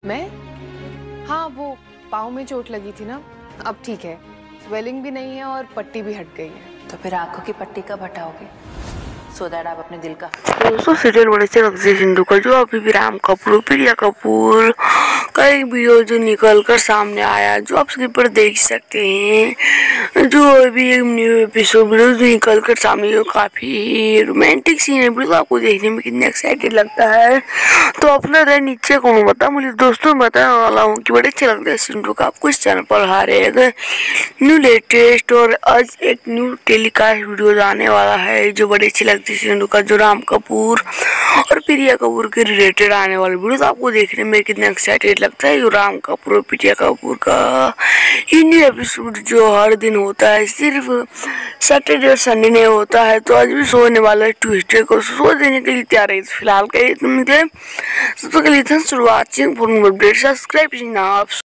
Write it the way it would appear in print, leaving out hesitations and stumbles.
मैं? हाँ, वो पाँव में चोट लगी थी ना, अब ठीक है। स्वेलिंग भी नहीं है और पट्टी भी हट गई है। तो फिर आंखों की पट्टी कब हटाओगे? सो दैट आप अपने दिल का दोस्तों सीरियल बड़े से अक्षय सिंधु का जो अभी भी राम कपूर प्रिया कपूर का एक वीडियो जो निकल कर सामने आया, जो आप स्क्रीन पर देख सकते हैं। जो अभी एक न्यू एपिसोड वीडियो जो निकल कर सामने, जो काफी रोमांटिक सीन है, बिल्कुल आपको देखने में कितने एक्साइटेड लगता है। तो अपना राय नीचे कौन बता मुझे दोस्तों, बताने वाला हूँ कि बड़े अच्छे लगते हैं सिंधु का आपको इस चैनल पर आ रहे हैं न्यू लेटेस्ट और आज एक न्यू टेलीकास्ट वीडियो आने वाला है जो बड़े अच्छे लगते हैं सिंधु का, जो राम कपूर और प्रिया कपूर के रिलेटेड आने वाले वीडियो आपको देखने में कितना एक्साइटेड लगता है। जो राम कपूर और प्रिया कपूर का ये न्यू एपिसोड जो हर दिन होता है, सिर्फ सैटरडे और संडे नहीं होता है, तो आज भी शो होने वाला है ट्यूसडे को। शो देने के लिए तैयार है फिलहाल के लिए तुम सबसे के लिए शुरुआत सब्सक्राइब